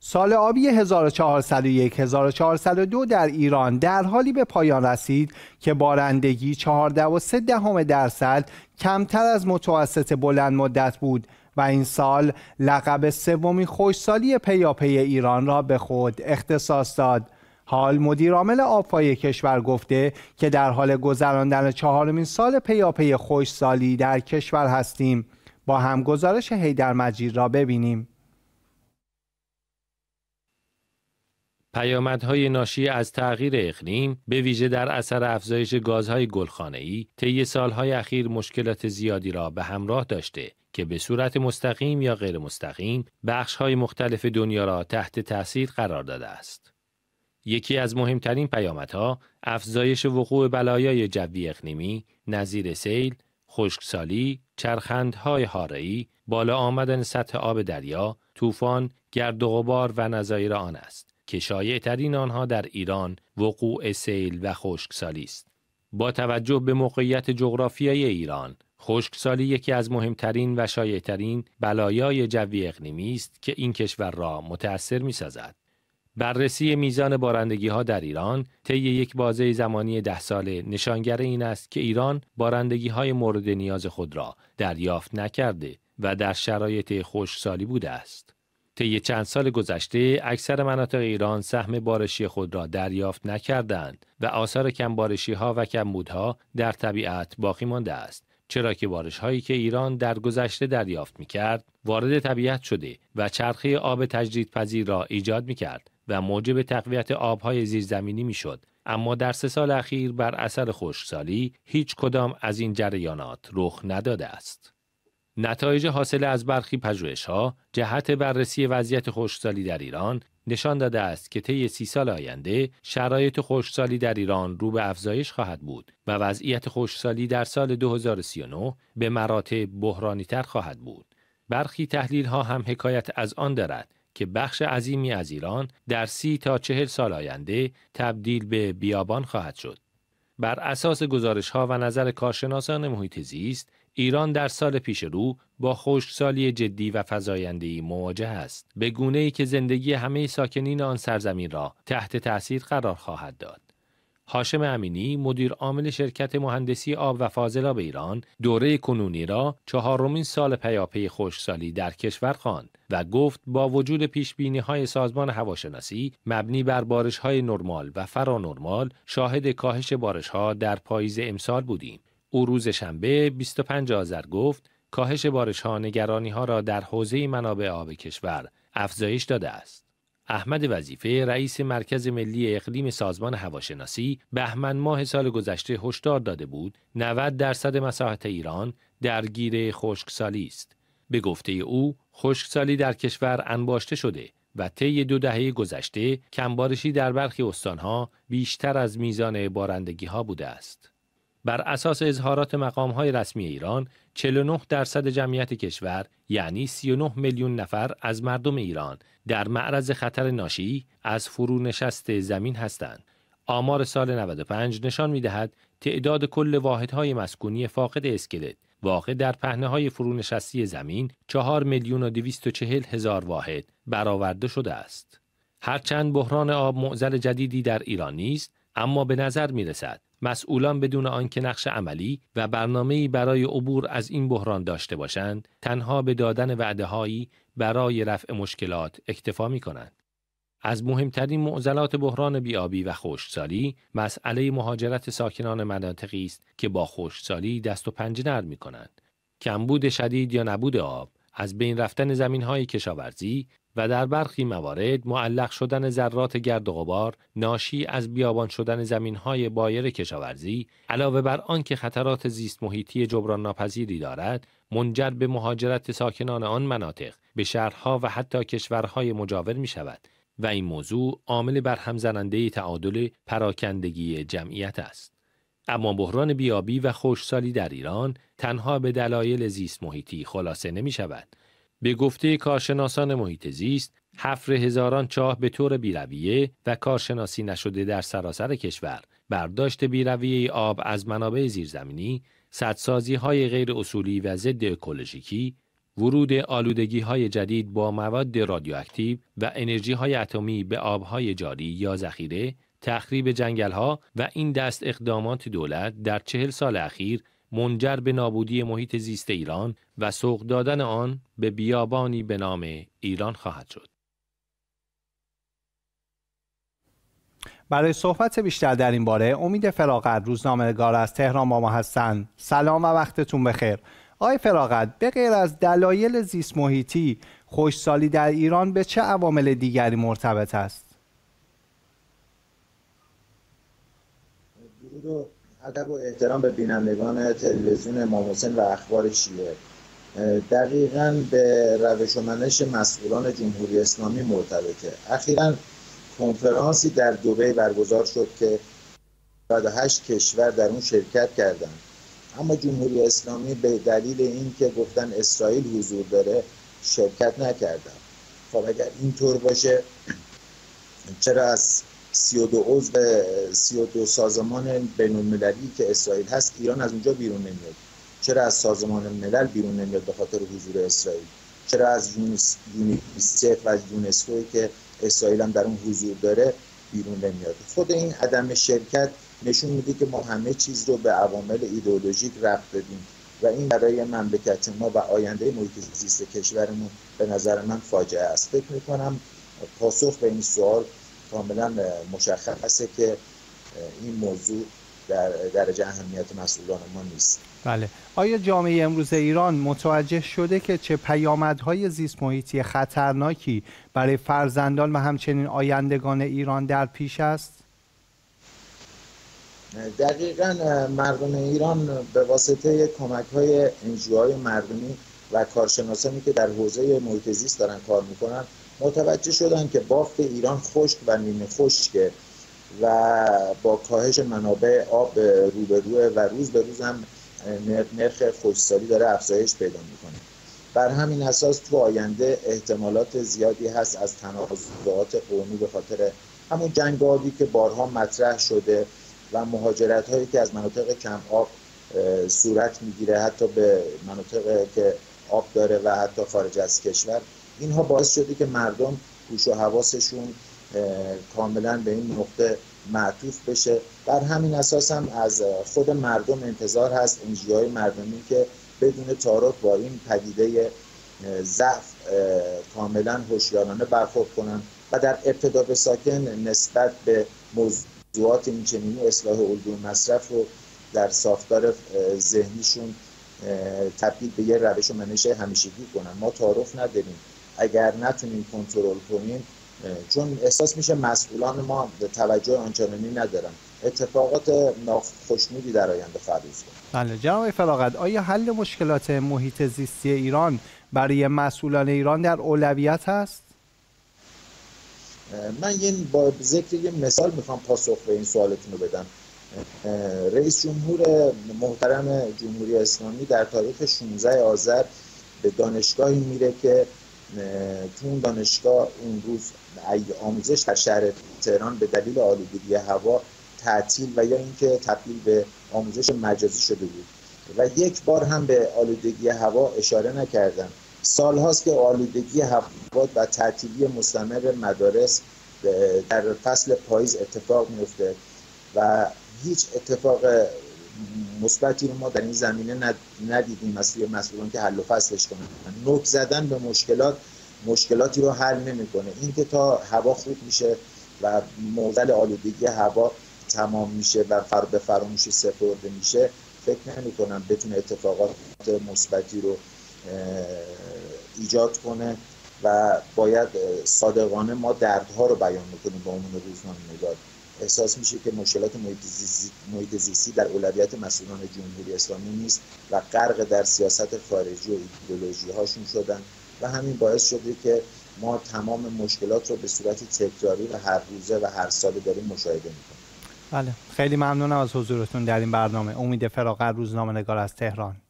سال آبی 1401-1402 در ایران در حالی به پایان رسید که بارندگی 14.3% کمتر از متوسط بلند مدت بود و این سال لقب سومین خشکسالی پیاپی ایران را به خود اختصاص داد. حال مدیرعامل آبپای کشور گفته که در حال گذراندن 4مین سال پیاپی خشکسالی در کشور هستیم. با هم گزارش حیدر مجید را ببینیم. پیامدهای ناشی از تغییر اقلیم به ویژه در اثر افزایش گازهای گلخانه‌ای طی سالهای اخیر مشکلات زیادی را به همراه داشته که به صورت مستقیم یا غیر مستقیم بخش‌های مختلف دنیا را تحت تأثیر قرار داده است. یکی از مهمترین پیامدها افزایش وقوع بلایای جوی اقلیمی نظیر سیل، خشکسالی، چرخندهای حاره‌ای، بالا آمدن سطح آب دریا، طوفان، گرد و غبار و نظایر آن است که شایع‌ترین آنها در ایران وقوع سیل و خشکسالی است. با توجه به موقعیت جغرافیایی ایران، خشکسالی یکی از مهمترین و شایع‌ترین بلایای جوی اقلیمی است که این کشور را متأثر می‌سازد. بررسی میزان بارندگی‌ها در ایران طی یک بازه زمانی 10 ساله نشانگر این است که ایران بارندگی‌های مورد نیاز خود را دریافت نکرده و در شرایط خشکسالی بوده است. طی چند سال گذشته اکثر مناطق ایران سهم بارشی خود را دریافت نکردند و آثار کمبارشی‌ها و کمبودها در طبیعت باقی مانده است، چرا که بارش‌هایی که ایران در گذشته دریافت می‌کرد وارد طبیعت شده و چرخه آب تجدیدپذیر را ایجاد می‌کرد و موجب تقویت آب‌های زیرزمینی می‌شد. اما در 3 سال اخیر بر اثر خشکسالی هیچ کدام از این جریانات رخ نداده است. نتایج حاصل از برخی پژوهش‌ها جهت بررسی وضعیت خشکسالی در ایران نشان داده است که طی 30 سال آینده شرایط خشکسالی در ایران رو به افزایش خواهد بود و وضعیت خشکسالی در سال 2039 به مراتب بحرانی‌تر خواهد بود. برخی تحلیل‌ها هم حکایت از آن دارد که بخش عظیمی از ایران در 30 تا 40 سال آینده تبدیل به بیابان خواهد شد. بر اساس گزارش‌ها و نظر کارشناسان محیط زیست، ایران در سال پیش رو با خشکسالی جدی و فزاینده‌ای مواجه است، به گونه‌ای که زندگی همه ساکنین آن سرزمین را تحت تأثیر قرار خواهد داد. هاشم امینی، مدیر عامل شرکت مهندسی آب و فاضلاب ایران، دوره کنونی را 4مین سال پیاپی خشکسالی در کشور خواند و گفت با وجود پیشبینی‌های سازمان هواشناسی مبنی بر بارش‌های نرمال و فرانرمال، شاهد کاهش بارش‌ها در پاییز امسال بودیم. او روز شنبه 25 آذر گفت کاهش بارش‌ها نگرانی‌ها را در حوزه منابع آب کشور افزایش داده است. احمد وظیفه، رئیس مرکز ملی اقلیم سازمان هواشناسی، بهمن ماه سال گذشته هشدار داده بود 90% مساحت ایران درگیر خشکسالی است. به گفته او، خشکسالی در کشور انباشته شده و طی 2 دهه گذشته کمبارشی در برخی استان‌ها بیشتر از میزان بارندگی‌ها بوده است. بر اساس اظهارات مقام‌های رسمی ایران، 49% جمعیت کشور یعنی 39 میلیون نفر از مردم ایران در معرض خطر ناشی از فرونشست زمین هستند. آمار سال 95 نشان می‌دهد تعداد کل واحدهای مسکونی فاقد اسکلت واقع در پهنه‌های فرونشستی زمین 4,240,000 واحد برآورده شده است. هرچند بحران آب معضل جدیدی در ایران نیست، اما به نظر می‌رسد مسئولان بدون آنکه نقش عملی و برنامه‌ای برای عبور از این بحران داشته باشند، تنها به دادن وعده‌هایی برای رفع مشکلات اکتفا می‌کنند. از مهمترین معضلات بحران بی‌آبی و خشکسالی، مسئله مهاجرت ساکنان مناطقی است که با خشکسالی دست و پنجه نرم می‌کنند. کمبود شدید یا نبود آب، از بین رفتن زمین‌های کشاورزی و در برخی موارد معلق شدن ذرات گرد و غبار ناشی از بیابان شدن زمین‌های بایر کشاورزی، علاوه بر آنکه خطرات زیست محیطی جبران ناپذیری دارد، منجر به مهاجرت ساکنان آن مناطق به شهرها و حتی کشورهای مجاور می‌شود و این موضوع عامل برهم زننده تعادل پراکندگی جمعیت است. اما بحران بیابی و خشکسالی در ایران تنها به دلایل زیست محیطی خلاصه نمی‌شود. به گفته کارشناسان محیط زیست، حفر هزاران چاه به طور بی‌رویه و کارشناسی نشده در سراسر کشور، برداشت بی‌رویه آب از منابع زیرزمینی، سدسازی‌های غیر اصولی و ضد اکولوژیکی، ورود آلودگی‌های جدید با مواد رادیواکتیو و انرژی‌های اتمی به آب‌های جاری یا ذخیره، تخریب جنگل‌ها و این دست اقدامات دولت در 40 سال اخیر منجر به نابودی محیط زیست ایران و سوق دادن آن به بیابانی به نام ایران خواهد شد. برای صحبت بیشتر در این باره امید فراغت روزنامه‌نگار از تهران با ما هستند. سلام و وقتتون بخیر. آقای فراغت، به غیر از دلایل زیست محیطی، خشکسالی در ایران به چه عوامل دیگری مرتبط است؟ درود و ادب و احترام به بینندگان تلویزیون امام حسین و اخبار شیعه. دقیقاً به روش و منش مسئولان جمهوری اسلامی مرتبطه. اخیراً کنفرانسی در دبی برگزار شد که 98 کشور در اون شرکت کردند، اما جمهوری اسلامی به دلیل اینکه گفتن اسرائیل حضور داره شرکت نکردن. خب اگر اینطور باشه چرا از 32 سازمان بین‌المللی که اسرائیل هست ایران از اونجا بیرون نمیاد؟ چرا از سازمان ملل بیرون نمیاد به خاطر حضور اسرائیل؟ چرا از یونیسف و یونسکو که اسرائیل هم در اون حضور داره بیرون نمیاد؟ خود این عدم شرکت نشون میده که ما همه چیز رو به عوامل ایدئولوژیک ربط بدیم و این برای مملکت ما و آینده محیط زیست کشورمون به نظر من فاجعه است. فکر میکنم پاسخ به این سوال کاملا مشخصه که این موضوع در درجه اهمیت مسئولان ما نیست. بله. آیا جامعه امروز ایران متوجه شده که چه پیامدهای زیست محیطی خطرناکی برای فرزندان و همچنین آیندگان ایران در پیش است؟ دقیقاً مردم ایران به واسطه کمک‌های انجیوهای مردمی و کارشناسانی که در حوزه محیط زیست دارن کار میکنن متوجه شدن که بافت ایران خشک و نیمه خشکه و با کاهش منابع آب روبروه و روز به روز هم نرخ خشکسالی داره افزایش پیدا میکنه. بر همین اساس تو آینده احتمالات زیادی هست از تنازعات قومی به خاطر همون جنگ آبی که بارها مطرح شده و مهاجرت هایی که از مناطق کم آب صورت میگیره حتی به مناطق که آب داره و حتی خارج از کشور، اینها باعث شده که مردم گوش و حواسشون کاملا به این نقطه معطوف بشه. بر همین اساس هم از خود مردم انتظار هست انجیوهای مردمی که بدون تعارف با این پدیده ضعف کاملا هوشیارانه برخورد کنن و در ابتدا به ساکن نسبت به موضوعات اینچنینی اصلاح الگوی مصرف رو در ساختار ذهنیشون تبدیل به یه روش و منش همیشگی کنن. ما تعارف نداریم، اگر نتونیم کنترل کنیم چون احساس میشه مسئولان ما به توجه آنچنانی ندارن، اتفاقات ناخوشنودی در آینده خواهد افتاد. بله جناب فراغت، آیا حل مشکلات محیط زیستی ایران برای مسئولان ایران در اولویت است؟ من با ذکر یه مثال میخوام پاسخ به این سوالتون رو بدم. رئیس جمهور محترم جمهوری اسلامی در تاریخ 16 آذر به دانشگاهی میره که تو اون دانشگاه اون روز آموزش در شهر تهران به دلیل آلودگی هوا تعطیل و یا اینکه تبدیل به آموزش مجازی شده بود و یک بار هم به آلودگی هوا اشاره نکردن. سالهاست که آلودگی هوا و تعطیلی مستمر مدارس در فصل پاییز اتفاق میفته و هیچ اتفاق مثبتی رو ما در این زمینه ندیدیم از سوی مسئولان که حل و فصلش کنن. نوک زدن به مشکلاتی رو حل نمیکنه. اینکه تا هوا خوب میشه و معضل آلودگی هوا تمام میشه و به فراموشی سپرده میشه فکر نمی‌کنم بتونه اتفاقات مثبتی رو ایجاد کنه و باید صادقانه ما دردها رو بیان میکنیم به عنوان روزنامه‌نگار. احساس میشه که مشکلات محیط زیستی در اولویت مسئولان جمهوری اسلامی نیست و غرق در سیاست خارجی و ایدئولوژی هاشون شدن و همین باعث شده که ما تمام مشکلات رو به صورت تکراری و هر روزه و هر ساله داریم مشاهده میکنیم. بله، خیلی ممنونم از حضورتون در این برنامه. امید فراغت، روزنامه‌نگار از تهران.